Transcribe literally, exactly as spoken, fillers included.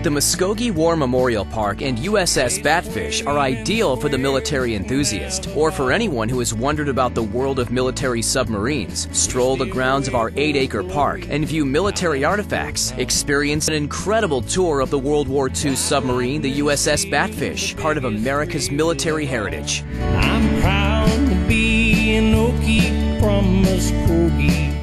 The Muskogee War Memorial Park and U S S Batfish are ideal for the military enthusiast, or for anyone who has wondered about the world of military submarines. Stroll the grounds of our eight acre park and view military artifacts. Experience an incredible tour of the World War Two submarine, the U S S Batfish, part of America's military heritage. I'm proud to be an Okie from Muskogee.